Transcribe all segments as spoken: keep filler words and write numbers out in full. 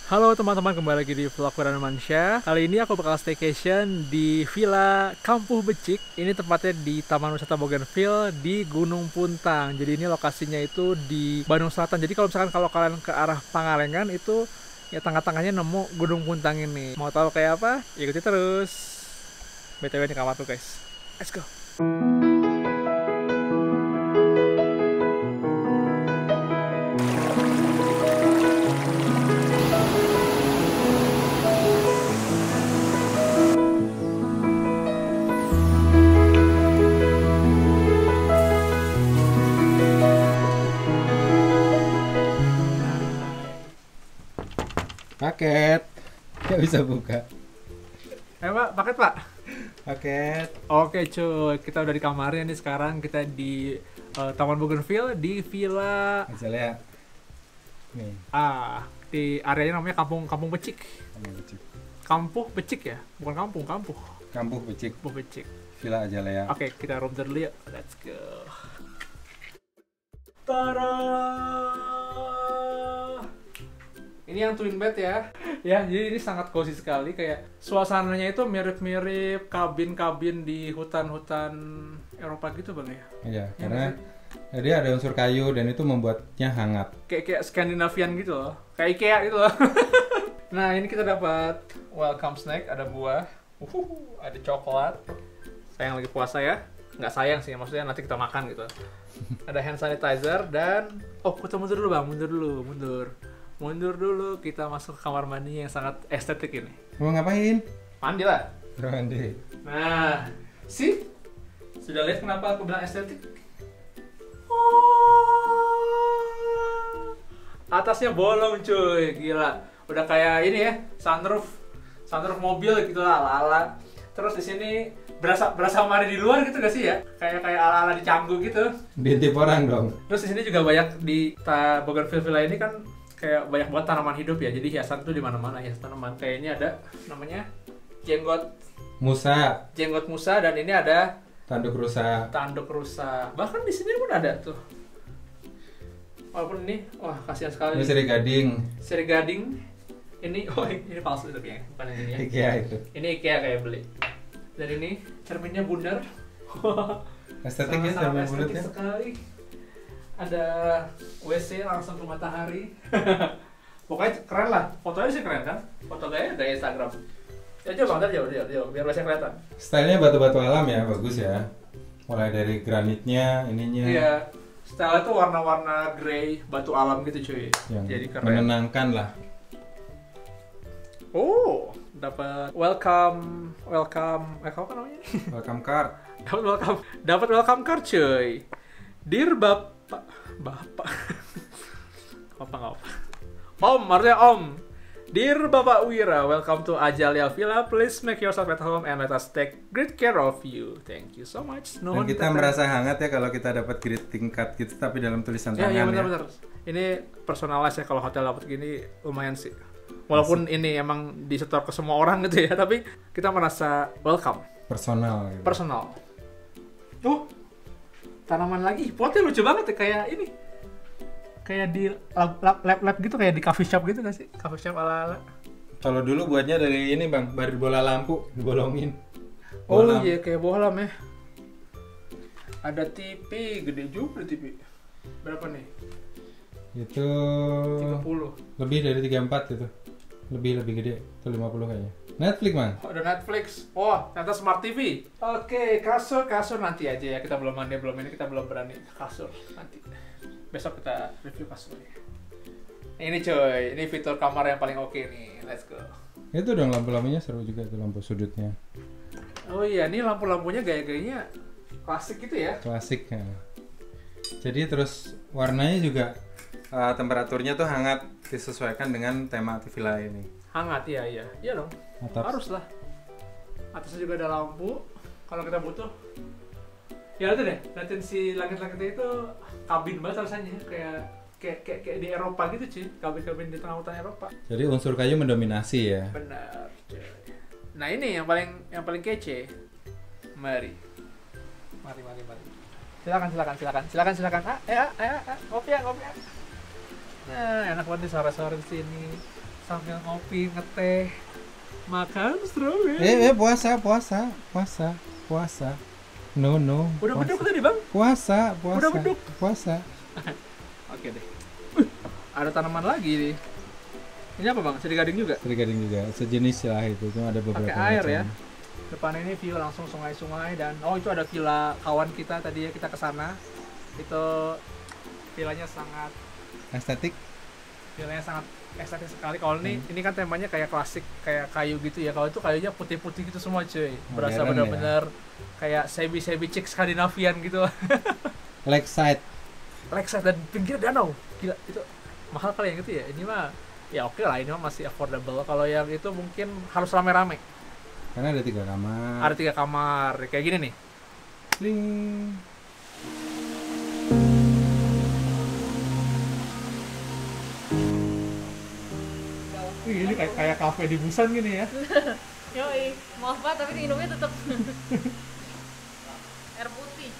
Halo teman-teman, kembali lagi di vlog Fernando Mansyah. Kali ini aku bakal staycation di Villa Kampuh Becik. Ini tempatnya di Taman Wisata Bougainville di Gunung Puntang. Jadi ini lokasinya itu di Bandung Selatan. Jadi kalau misalkan kalau kalian ke arah Pangalengan itu ya tengah-tengahnya nemu Gunung Puntang ini. Mau tahu kayak apa? Ikuti terus. B T W ini kamarku guys. Let's go. Paket, nggak bisa buka. Eh pak, paket pak? Paket. Oke cuy, kita udah di kamarnya nih sekarang. Kita di uh, Taman Bougainville di Villa Azalea. Nih. Ah, di areanya namanya Kampung Kampung Becik. Kampung Becik. Kampuh Becik ya, bukan kampung, kampuh. Kampuh Becik. Kampuh Becik. Villa Azalea. Oke, kita room tour dulu yuk. Let's go. Tada! Ini yang twin bed ya. Ya, jadi ini sangat cozy sekali. Kayak suasananya itu mirip-mirip kabin-kabin di hutan-hutan Eropa gitu bang ya. Iya, Ya, karena dia ada unsur kayu dan itu membuatnya hangat. Kayak kayak Skandinavian gitu loh. Kayak IKEA gitu loh. Nah, ini kita dapat welcome snack, ada buah. Uhuh, ada coklat. Sayang lagi puasa ya. Nggak sayang sih, maksudnya nanti kita makan gitu. Ada hand sanitizer dan oh, kita mundur dulu bang, mundur dulu, mundur. Mundur dulu, kita masuk ke kamar mandi yang sangat estetik ini. Mau ngapain? Mandi lah. Mandi. Nah, sih? Sudah lihat kenapa aku bilang estetik? Oh, atasnya bolong cuy, gila. Udah kayak ini ya, sunroof. Sunroof mobil gitu lah, ala-ala. Terus di sini berasa berasa mandi di luar gitu gak sih ya? Kayak kayak ala-ala di Canggu gitu. Diintip orang dong. Terus di sini juga banyak di ta Bougainville Villa ini kan kayak banyak buat tanaman hidup ya, jadi hiasan tuh di mana-mana, hiasan tanaman. Kayak ini ada namanya jenggot Musa. jenggot musa dan ini ada Tanduk rusa. tanduk rusa. Bahkan di sini pun ada tuh. Walaupun ini, wah kasihan sekali. Ini seri gading. Seri gading. Ini, oh ini palsu tapi ya, bukan yang ini ya. IKEA itu. Ini IKEA kayak beli. Dan ini cerminnya bundar. Estetik ya, Sangat-sangat sama estetik mulutnya. sekali. Ada W C langsung ke matahari. Pokoknya keren lah, fotonya sih keren kan? Foto gaya gaya Instagram. Ya coba ntar jauh, jauh, jauh, biar W C kelihatan. Stylenya batu-batu alam ya, bagus ya. Mulai dari granitnya, ininya. Iya, style itu warna-warna grey, batu alam gitu cuy. Yang Jadi keren. menenangkan lah. Oh, dapat welcome, welcome, eh apa namanya? Welcome card. Dapat welcome, dapat welcome card cuy. Dear Bapak, Bapak, apa nggak apa? Om, artinya Om. Dear Bapak Wira, welcome to Azalea Villa. Please make yourself at home and let us take great care of you. Thank you so much. Dan kita merasa hangat ya kalau kita dapat greeting card gitu, tapi dalam tulisan Ya, tangan ya ya. benar-benar. Ini personalize ya, kalau hotel dapat gini lumayan sih. Walaupun Asik. Ini emang disetor ke semua orang gitu ya, tapi kita merasa welcome. Personal. Gitu. Personal. Oh, tanaman lagi. Potnya lucu banget ya, kayak ini. Kayak di lab-lab gitu, kayak di coffee shop gitu gak sih? Coffee shop ala-ala. Kalau dulu buatnya dari ini bang, dari bola lampu dibolongin. Oh Bolam. iya, kayak bohlam ya. Ada T V, gede juga T V. Berapa nih? Itu tiga puluh. lebih dari tiga puluh empat itu. Lebih lebih gede, itu lima puluh kayaknya. Netflix bang. Oh, ada Netflix. Oh, ternyata Smart T V. Oke, kasur, kasur nanti aja ya. Kita belum mandi, belum ini, kita belum berani kasur nanti. Besok kita review kasurnya. Ini coy, ini fitur kamar yang paling oke nih. Let's go. Itu dong lampu-lampunya seru juga tuh, lampu sudutnya. Oh iya, ini lampu-lampunya gaya-gayanya klasik gitu ya. Klasik ya. Jadi terus warnanya juga uh, temperaturnya tuh hangat, disesuaikan dengan tema villa ini. Hangat, iya iya. Iya dong. Atap. Harus lah. Atasnya juga ada lampu. Kalau kita butuh. Ya itu deh, liatin si langit-langitnya itu kabin banget rasanya, kayak kayak kayak, kayak di Eropa gitu cuy, kabin-kabin di tengah hutan Eropa. Jadi unsur kayu mendominasi ya. Benar cuy. Nah ini yang paling yang paling kece. Mari, mari, mari, mari. Silakan, silakan, silakan, silakan, silakan. Ah, ya, ya, ah, ngopi ya, ngopi ya. Nah, enak banget nih sore-sore di sini. sambil ngopi, ngeteh, makan strawberry. Eh, eh puasa, puasa, puasa, puasa. No, no. Udah puasa. beduk tadi bang? Puasa, puasa. Udah beduk. Puasa. Oke deh. Uh, ada tanaman lagi nih. Ini apa bang? Seri gading juga? Seri gading juga, sejenis lah itu, cuma ada beberapa Pakai air macam. ya. Depan ini view langsung sungai-sungai dan oh itu ada villa kawan kita tadi ya, kita ke sana. Itu villanya sangat Estetik. villanya sangat estetik sekali. Kalau ini Hmm. ini kan temanya kayak klasik, kayak kayu gitu ya. Kalau itu kayunya putih-putih gitu semua cuy. Berasa Modern benar-benar kayak sebi-sebi chick Skandinavian gitu. Lakeside. Lakeside dan pinggir danau. Gila, itu mahal kali yang gitu ya. Ini mah ya oke lah, ini mah masih affordable. Kalau yang itu mungkin harus rame-rame. Karena ada tiga kamar. Ada tiga kamar, kayak gini nih. Bling. Wih, ini kayak kayak kafe di Busan gini ya. Yoi, maaf pak, tapi minumnya tetap air putih.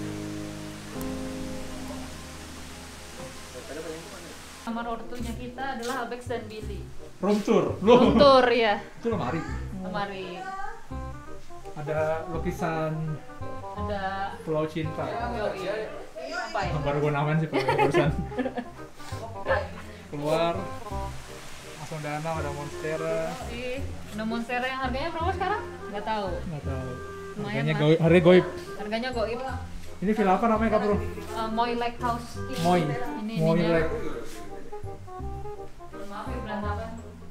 Kamar ortunya kita adalah Abex dan Billy. Room tour. Room tour ya, Itu lemari. lemari. Ada lukisan Ada Pulau Cinta. yoi. Apa ya? Baru gue namain sih Pak barusan. Keluar langsung danau, ada monstera. Yoi. Ada Monstera yang harganya berapa sekarang? Nggak tahu. Nggak tahu. Lumayan Harganya lah. goib, harganya goib. Harganya goib. Ini villa apa namanya Kak Bro? Uh, Moy Lake House. Moy. Ini Moy ininya. Lake. Maaf ya berantakan.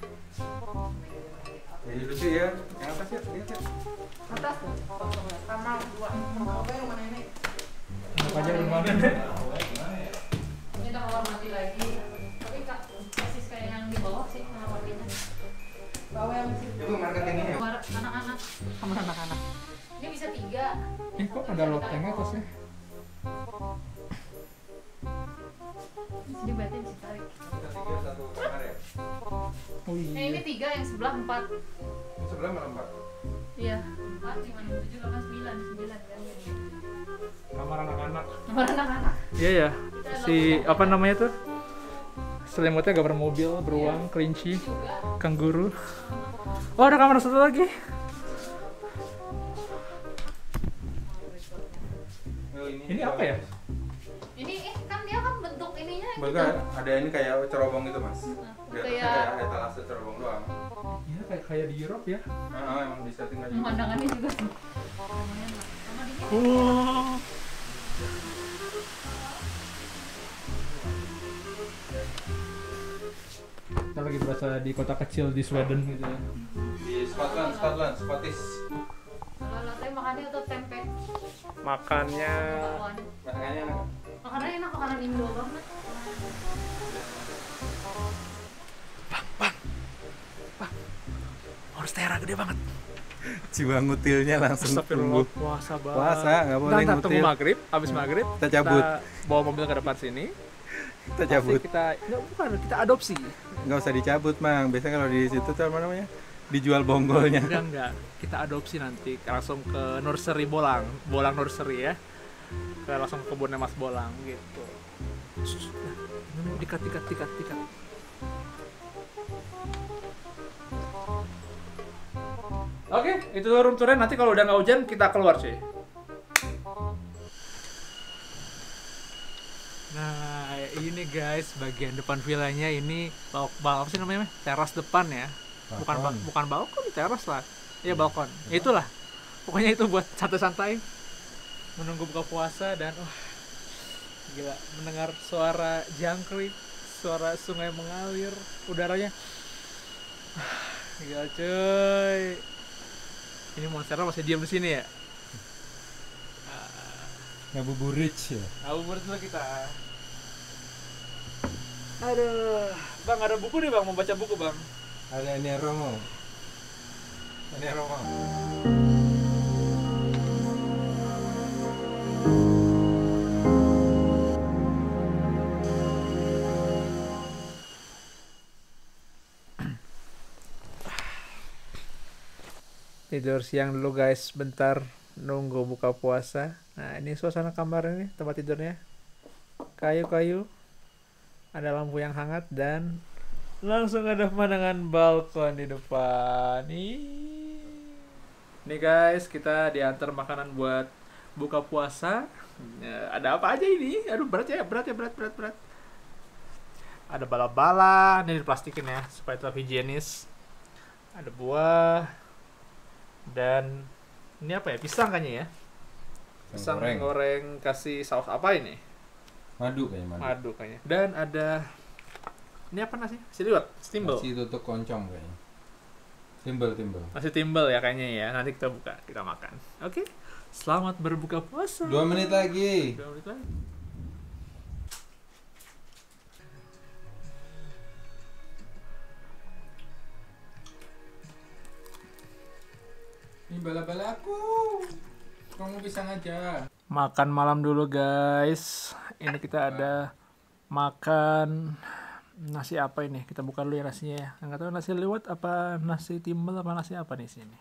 Jadi lucu ya. Yang atas ya, lihat ya. Atas tuh. Kamar dua. Apa yang mana ini? Apa aja rumahnya? Ini udah kamar mandi lagi. Tapi kak persis kayak yang di bawah sih kamar mandinya. Bawah yang di Itu marketingnya ya. kamar anak-anak. Kamar anak-anak. Ini bisa tiga. Eh kok ada lotengnya atasnya? Jadi berarti bisa tarik. Tiga satu kamar ya. Oh Nah ini iya. tiga, yang sebelah empat. Sebelah malah empat. Iya. Empat, lima, enam, tujuh, delapan, sembilan, sembilan kan. Kamar anak-anak. Kamar anak-anak. Iya ya. Si apa namanya tuh? Selimutnya gambar mobil, beruang, kelinci, Juga. kanguru. Oh ada kamar satu lagi. Oh, Ini apa ya? Ini eh kan dia kan bentuk ininya gitu. Enggak, ada ini kayak cerobong gitu mas. Di atasnya Kayak- kayak etalase cerobong doang. Iya kayak kayak di Europe ya. Ah, emang di setting aja. Pemandangannya juga lumayan lah. Sama di sini. Wow. Kita lagi berasa di kota kecil di Sweden gitu ya. Di Scotland, Scotland, Scottish. Kalau latte makannya atau tempe. Makannya Bakwan. Makanannya enak. Makanannya enak, makanan Indo banget. monstera gede banget. Jiwa ngutilnya langsung Astagfirullah, puasa banget. Puasa, nggak boleh Ntar tunggu ngutil. maghrib, habis maghrib Kita cabut. bawa mobil ke depan sini. Kita cabut. Pasti Kita nggak, bukan, kita adopsi. Nggak usah dicabut, Mang. Biasanya kalau di situ tuh apa namanya? Dijual bonggolnya. Enggak enggak, kita adopsi nanti langsung ke nursery Bolang, Bolang nursery ya. Ke langsung ke kebunnya Mas Bolang gitu. Nah, dikat dikat dikat dikat. Oke, itu room tournya. Nanti kalau udah nggak hujan kita keluar sih. Nah, ini guys bagian depan villanya ini balk, balk apa sih namanya? Teras depan ya. Bukan ba- Balkon. bukan balkon, teras lah. Iya balkon. Itulah. Pokoknya itu buat santai-santai menunggu buka puasa dan wah gila mendengar suara jangkrik, suara sungai mengalir, udaranya gila cuy. Ini monsternya masih diam di sini ya. Ngabuburit ya. Ngabuburit dulu kita. Aduh, Bang ada buku nih Bang, mau baca buku Bang. Ada ini Romo. Ini Romo. Tidur siang dulu guys, bentar nunggu buka puasa. Nah ini suasana kamar ini, tempat tidurnya. Kayu-kayu, ada lampu yang hangat dan Langsung ada pemandangan balkon di depan. Nih. Nih guys, kita diantar makanan buat buka puasa. Ya, ada apa aja ini? Aduh berat ya, berat ya, berat, berat, berat. Ada bala-bala, ini diplastikin ya supaya tetap higienis. Ada buah dan ini apa ya? Pisang kayaknya ya. Pisang goreng. goreng kasih saus apa ini? Madu kayaknya, madu. Madu kayaknya. Dan ada ini apa nasi? Nasi liwet, timbel. Nasi tutuk koncong kayaknya. Timbel, timbel. Nasi timbel ya kayaknya ya. Nanti kita buka, kita makan. Oke. Selamat berbuka puasa. Dua menit lagi. Dua menit lagi. Ini bala-bala aku. Kamu pisang aja. Makan malam dulu guys. Ini kita ada makan nasi apa ini? Kita buka dulu ya nasinya ya. Nggak tahu nasi liwet apa nasi timbel apa nasi apa nih sini.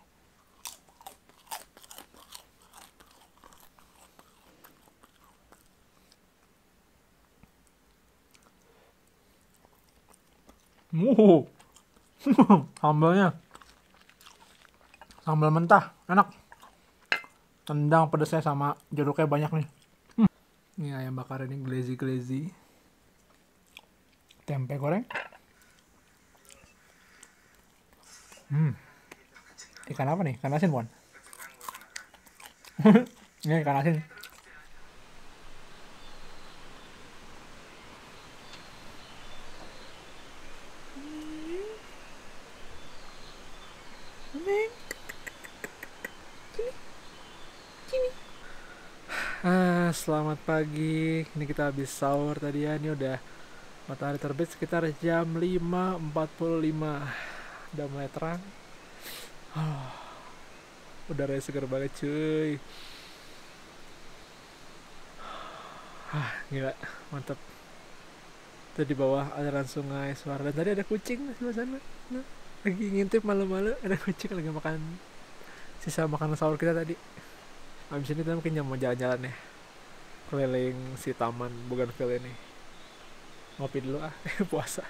Muh. Sambalnya. Sambal mentah, enak. Tendang pedasnya sama jeruknya banyak nih. Hmm. Ini ayam bakar ini glazy-glazy. Tempe goreng. Hmm. Ikan apa nih? Ikan asin bukan? Ini ikan asin. Ah, selamat pagi. Ini kita habis sahur tadi ya. Ini udah matahari terbit sekitar jam lima empat puluh lima. Udah mulai terang. Oh, udaranya segar banget cuy. Ah, gila, mantap. Itu di bawah aliran sungai Suara. Dan tadi ada kucing di sebelah sana. Nah, lagi ngintip malu-malu. Ada kucing lagi makan sisa makanan sahur kita tadi. Abis ini kita mungkin mau jalan-jalan ya, keliling si taman Bougainville ini. Ngopi dulu ah, puasa.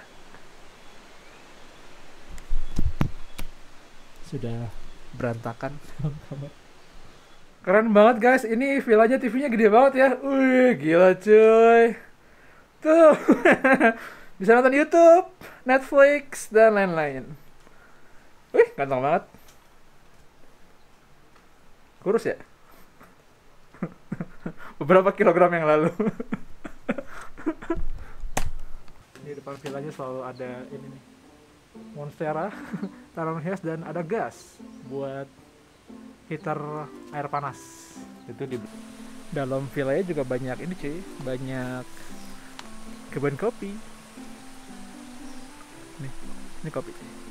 Sudah berantakan. Keren banget guys, ini villanya T V-nya gede banget ya. Wih, gila cuy. Tuh, bisa nonton YouTube, Netflix, dan lain-lain. Wih, ganteng banget. Kurus ya? Beberapa kilogram yang lalu. Di depan villanya selalu ada ini nih, monstera, tanaman hias, dan ada gas buat heater air panas. Itu di dalam villanya juga banyak ini cuy, banyak kebun kopi. Nih, ini kopi.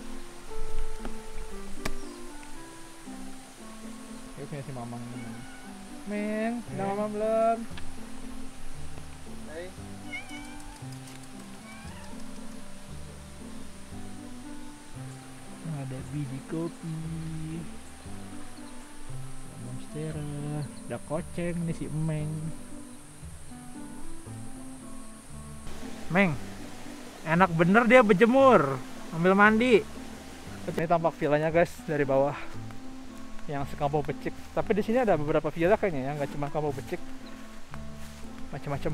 Ini punya si Mamang ini. Meng, udah mama belum? Hai. Ada biji kopi, monstera, ada koceng nih si Meng. Meng, enak bener dia berjemur, ambil mandi. Ini tampak villanya guys dari bawah. Yang sekampung Becik, tapi di sini ada beberapa villa kayaknya ya, nggak cuma kampung Becik, macam-macam.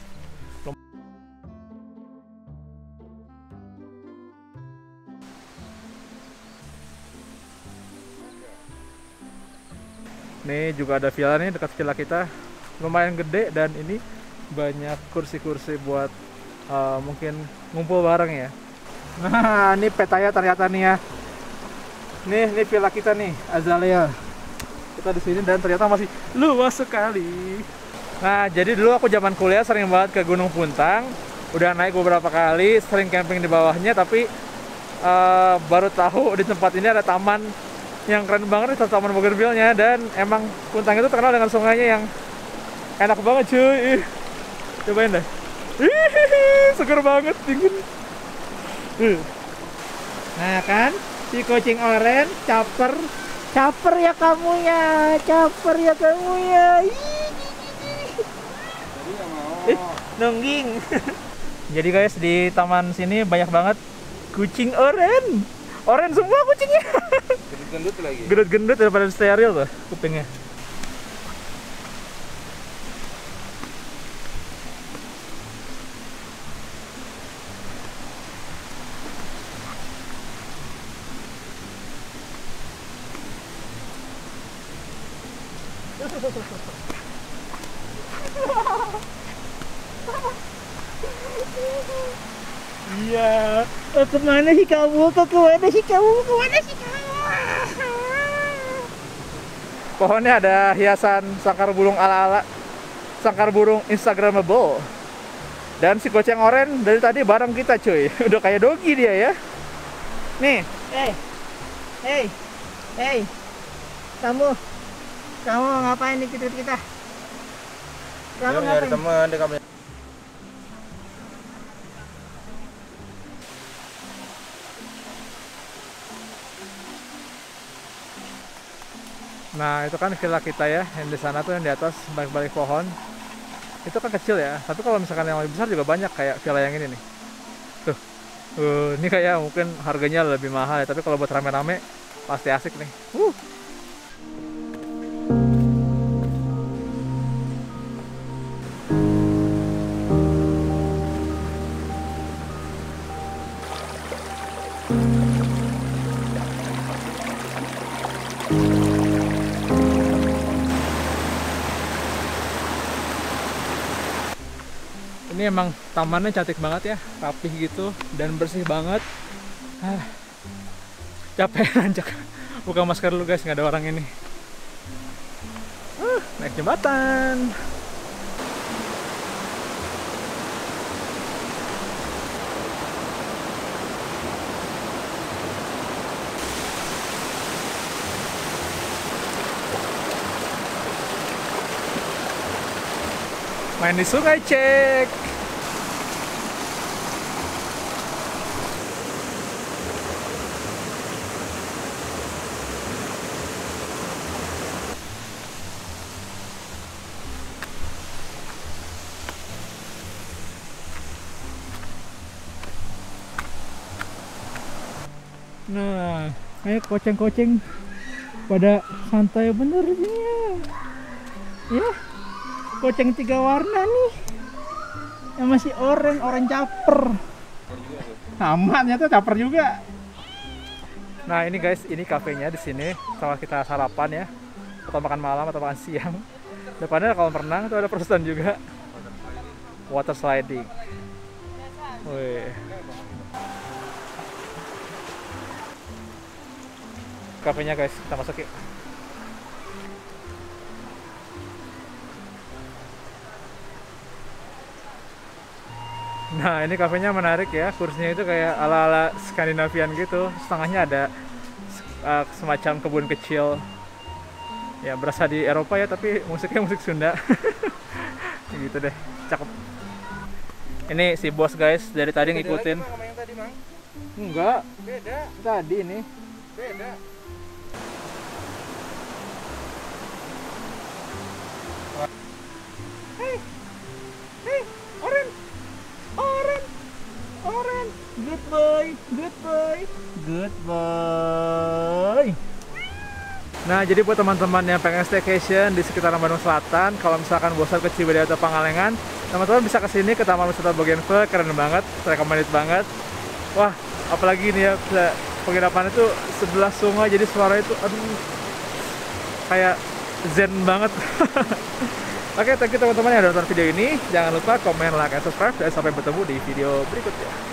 Nih juga ada villa nih dekat villa kita, lumayan gede dan ini banyak kursi-kursi buat uh, mungkin ngumpul bareng ya. Nah, ini petanya ternyata nih ya. Nih, ini villa kita nih, Azalea. Kita di sini dan ternyata masih luas sekali. Nah, jadi dulu aku zaman kuliah sering banget ke Gunung Puntang. Udah naik beberapa kali, sering camping di bawahnya, tapi uh, baru tahu di tempat ini ada taman yang keren banget, itu Taman Bougainville-nya. Dan emang Puntang itu terkenal dengan sungainya yang enak banget cuy. Cobain deh. Seger banget, dingin. Nah kan, si kucing oren, caper, caper ya kamu ya, caper ya kamu ya. Eh, nungging. Jadi guys, di taman sini banyak banget Kucing oren. Oren semua kucingnya. Gendut lagi. Gendut-gendut daripada steril tuh kupingnya. Iya, oh, kemana sih kamu? Kok kemana sih kamu? Kemana sih kamu? Pohonnya ada hiasan sangkar burung ala-ala, sangkar burung Instagramable. Dan si kucing oren dari tadi bareng kita cuy. Udah kayak dogi dia ya. Nih, hey, hey, hey, kamu, kamu ngapain nih kita kita? Kamu Dia nyari ngapain? teman di kamar. Nah itu kan villa kita ya, yang di sana tuh yang di atas balik-balik pohon. Itu kan kecil ya, tapi kalau misalkan yang lebih besar juga banyak kayak villa yang ini nih. Tuh, uh, ini kayak mungkin harganya lebih mahal ya, tapi kalau buat rame-rame pasti asik nih. Uh. Ini emang tamannya cantik banget ya, rapih gitu dan bersih banget. Ah, capek nanjak. Buka masker dulu guys, nggak ada orang ini. Uh, naik jembatan. Main di sungai cek. Nah, kayak koceng-koceng pada santai bener ini ya. Ya. Koceng tiga warna nih, yang masih orange, orange caper. Sama ternyata caper juga. Nah ini guys, ini kafenya di sini. Setelah kita sarapan ya, atau makan malam atau makan siang. Depannya kalau renang tuh ada perusahaan juga. Water sliding. Wih. Kafenya guys, kita masuk yuk. Nah ini kafenya menarik ya, kursinya itu kayak ala-ala Skandinavian gitu. Setengahnya ada uh, semacam kebun kecil. Ya berasa di Eropa ya, tapi musiknya musik Sunda. Gitu deh, cakep. Ini si bos guys, dari tadi ngikutin. Sama yang tadi, Mang? Enggak, Beda, tadi ini. beda. Hey, hey, Oren, Oren, Oren, good boy, good boy, good boy. Nah, jadi buat teman-teman yang pengen staycation di sekitaran Bandung Selatan, kalau misalkan bosan ke Ciwidey atau Pangalengan, teman-teman bisa kesini ke Taman Wisata Bougainville, keren banget, recommended banget. Wah, apalagi ini ya, penginapan itu sebelah sungai, jadi suara itu, aduh, kayak zen banget. Oke, thank you teman-teman yang udah nonton video ini. Jangan lupa komen, like, dan subscribe. Dan sampai bertemu di video berikutnya.